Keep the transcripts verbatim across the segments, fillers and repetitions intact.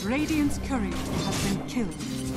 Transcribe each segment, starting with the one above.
Radiant's courier has been killed.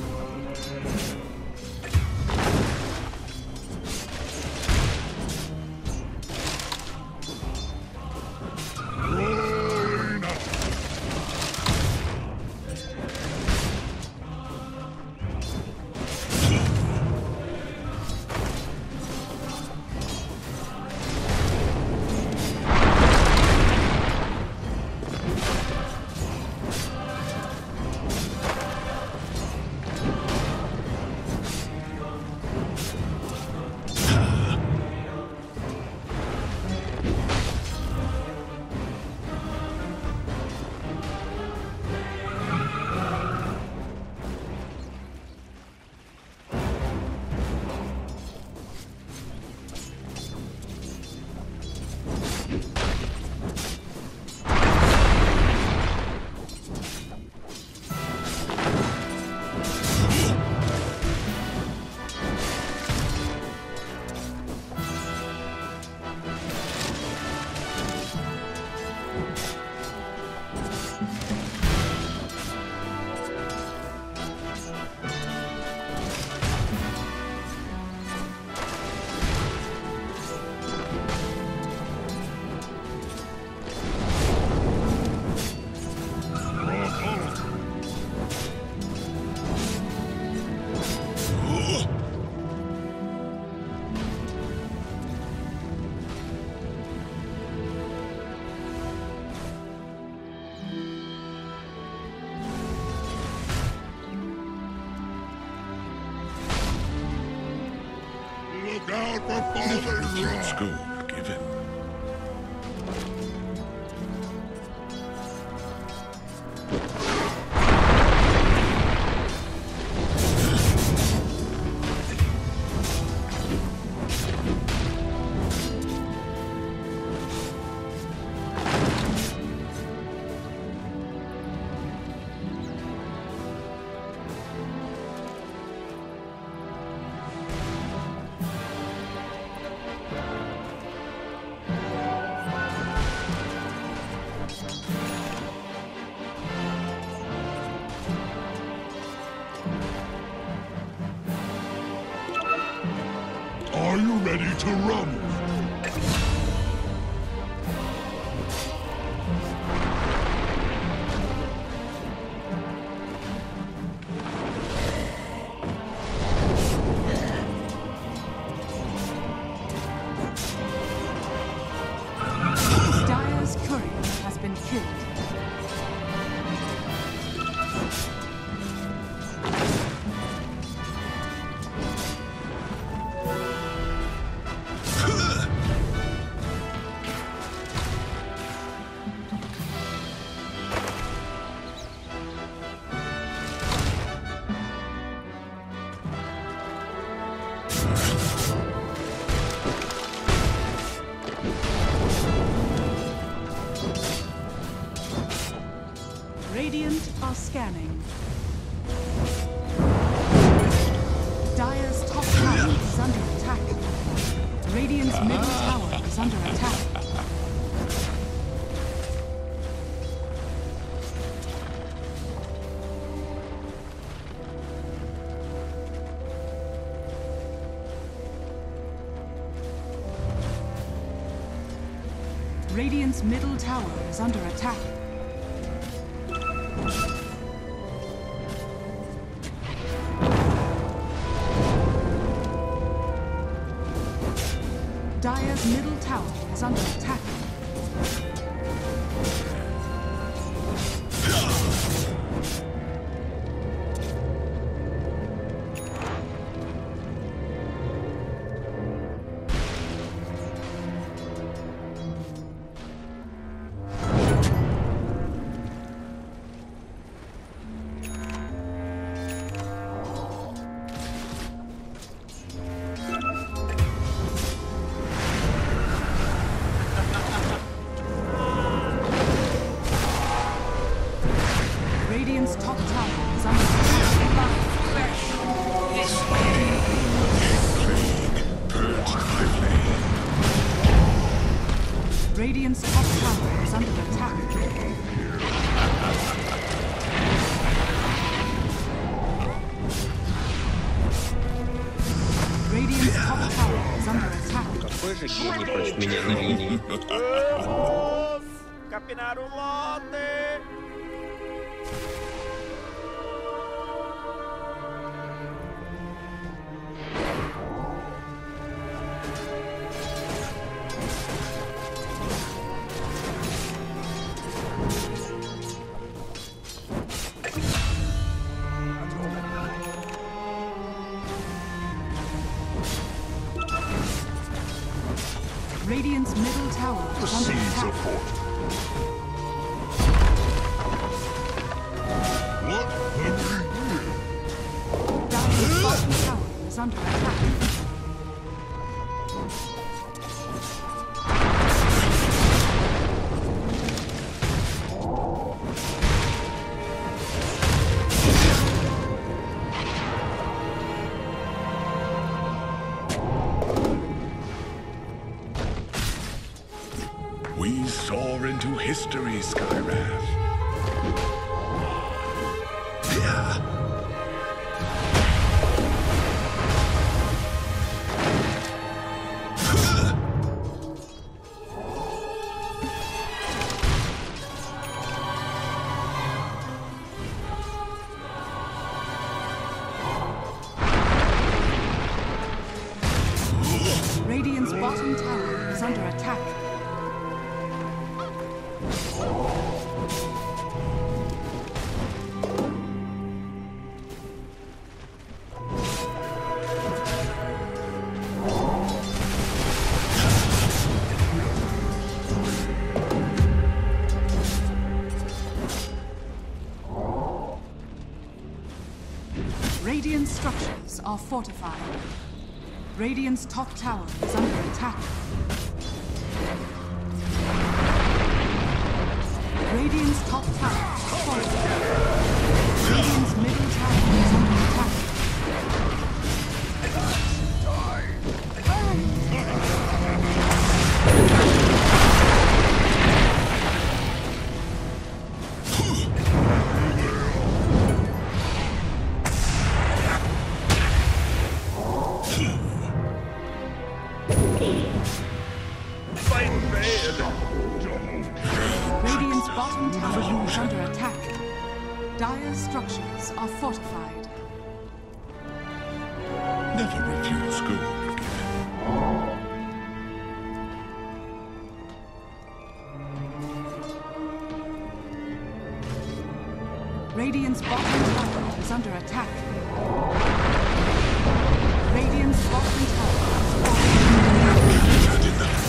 Down for falling school given. Are you ready to rumble? Dire's courier has been killed. Radiant are scanning. Dire's top tower is under attack. Radiant's middle tower is under attack. Radiant's middle tower is under attack. Dire's middle tower is under attack. Radiant's top tower is under attack. Radiant's top tower is under attack. segini first minute na ini. Capinaram lote. Radiant's middle tower The is under seeds attack. are forth. What have we here? Dire's bottom tower is under attack. We soar into history, Skywrath. Yeah. Radiant's bottom tower is under attack. Radiant structures are fortified. Radiant's top tower is under attack. Radiant's top tower is fortified. Radiant's middle tower is under attack. Radiant's bottom tower is under attack. Dire's structures are fortified. Never refuse gold given. Radiant's bottom tower is under attack. Radiant's bottom tower is fortified.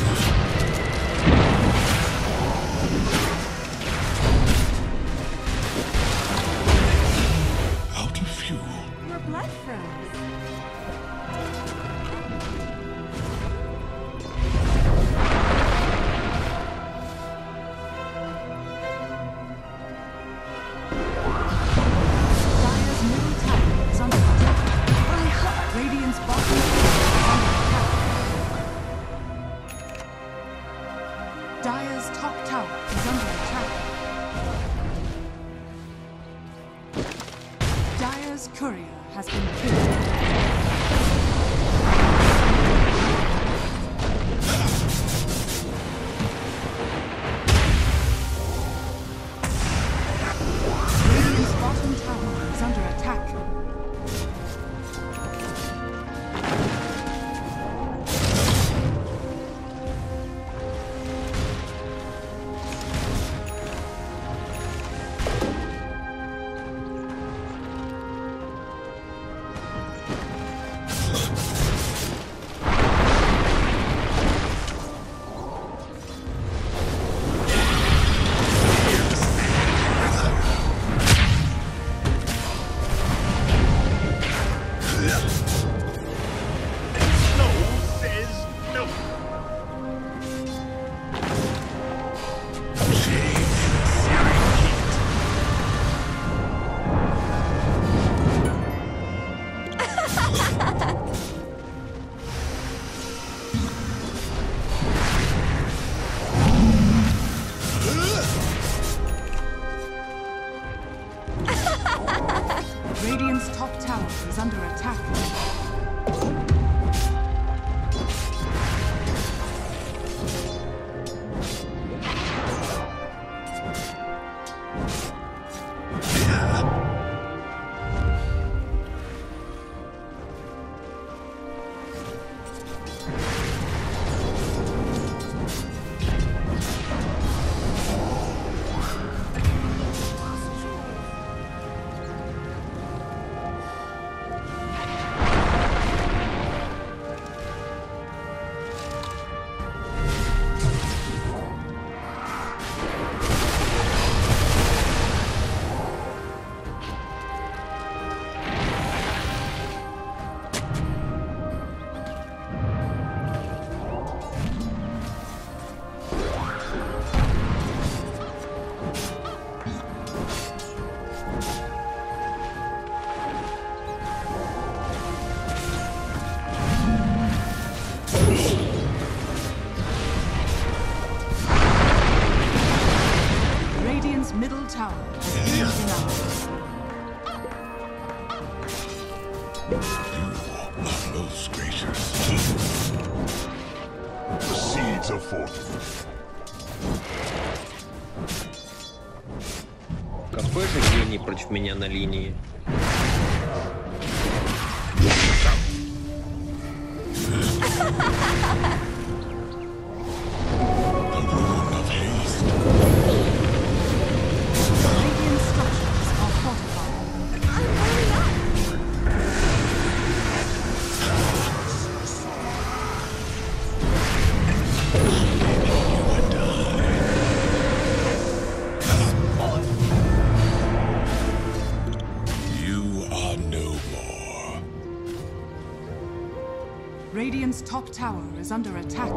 Out of fuel. We're blood friends. Dire's middle tower is under attack. Radiant's bottom tower is under attack. Dire's top tower is under attack. Dire's courier has been killed. Radiant's bottom tower is under attack. Radiant's top tower is under attack. You are most gracious. The seeds of fortune. Какой же гений против меня на линии? Radiant structures are fortified. You are no more. Radiant's top tower is under attack.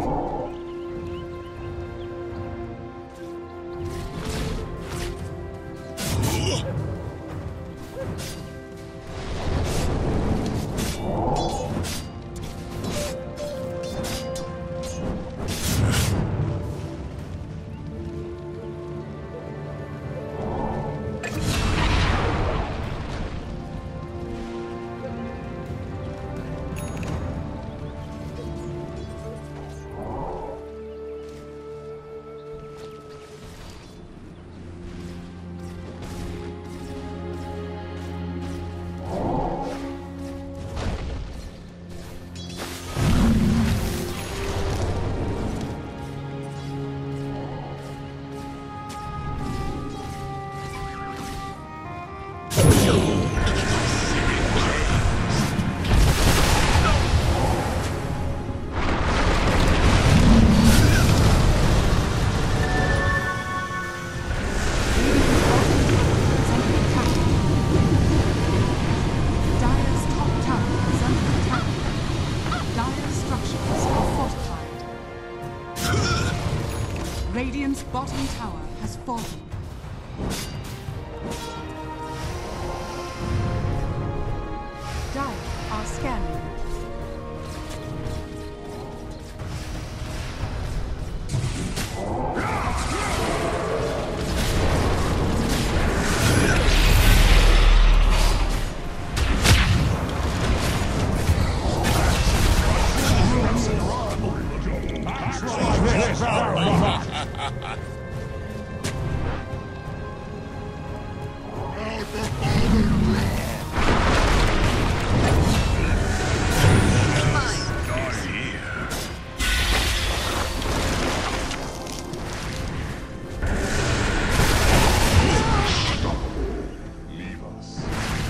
Dire's top tower is under attack. Dire's structures are fortified. Radiant's bottom tower has fallen. Dire are scanning. Leave us.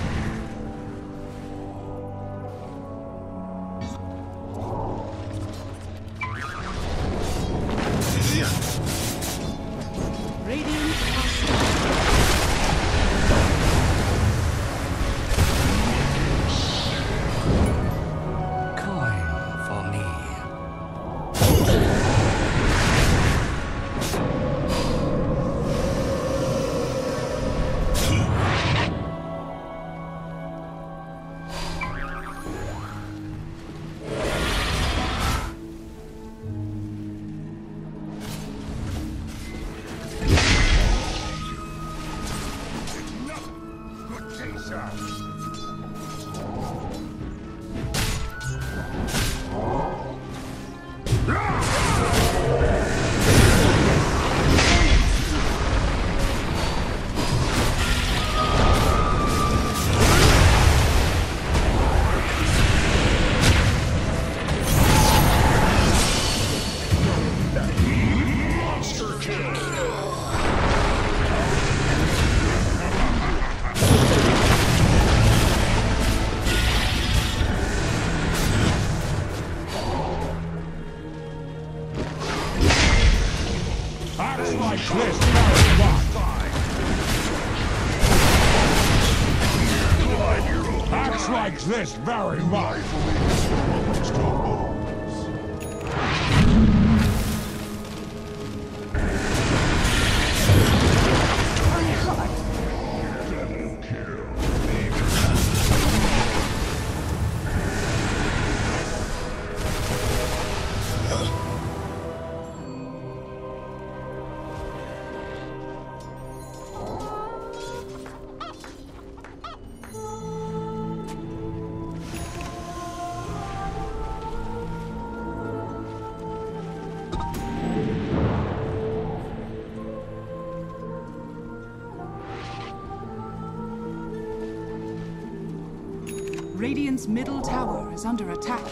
Radiant are scanning. Coin for me. Good day, sir. Monster kill. Acts like this very much. Acts like this very much. Radiant's middle tower is under attack.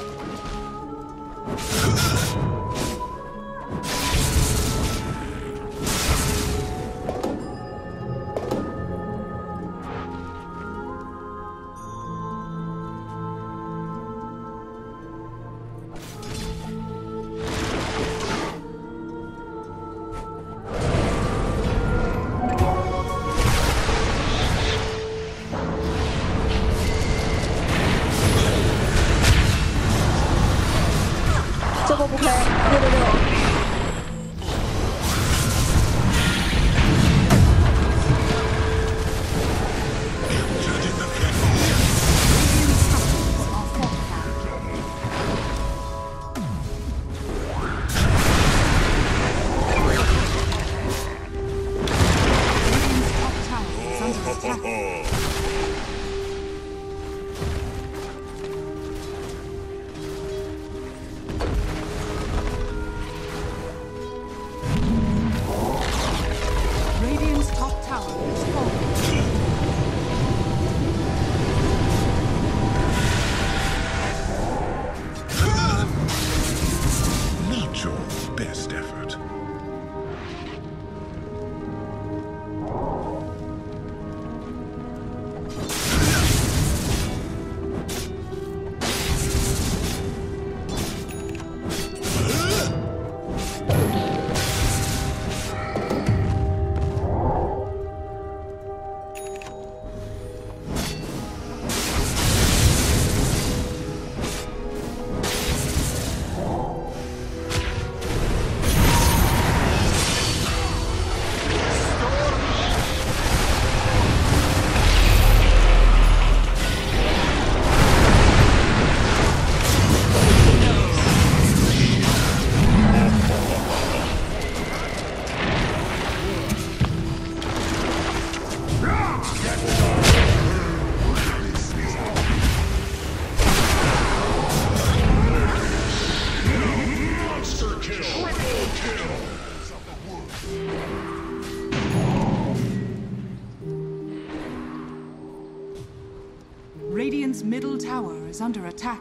Radiant's middle tower is under attack.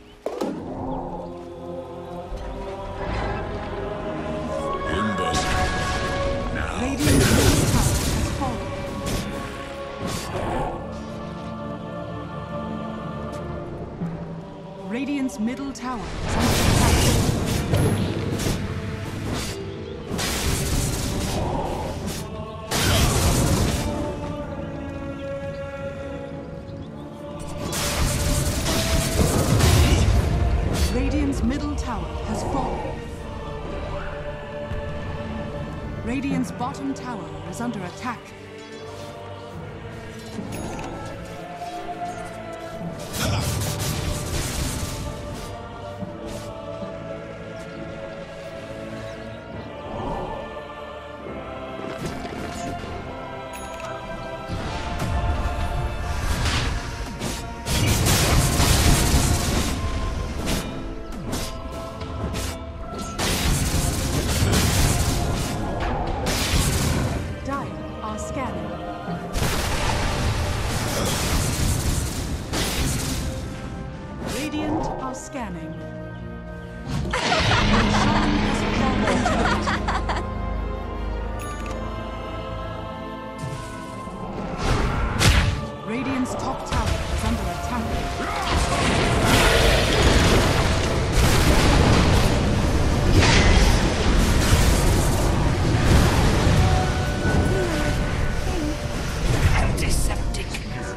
Radiant's middle tower has fallen. Radiant's middle tower is under attack. Radiant's middle tower has fallen. Radiant's bottom tower is under attack. Radiant are scanning. Radiant's top tower is under attack. Antiseptic.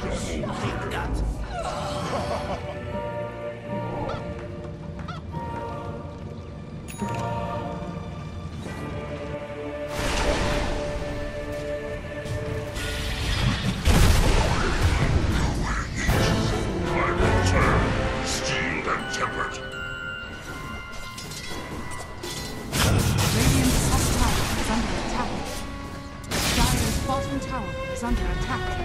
Under attack.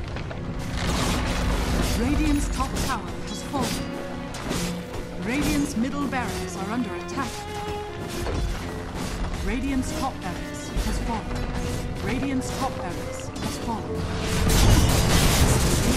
Radiant's top tower has fallen. Radiant's middle barracks are under attack. Radiant's top barracks has fallen. Radiant's top barracks has fallen.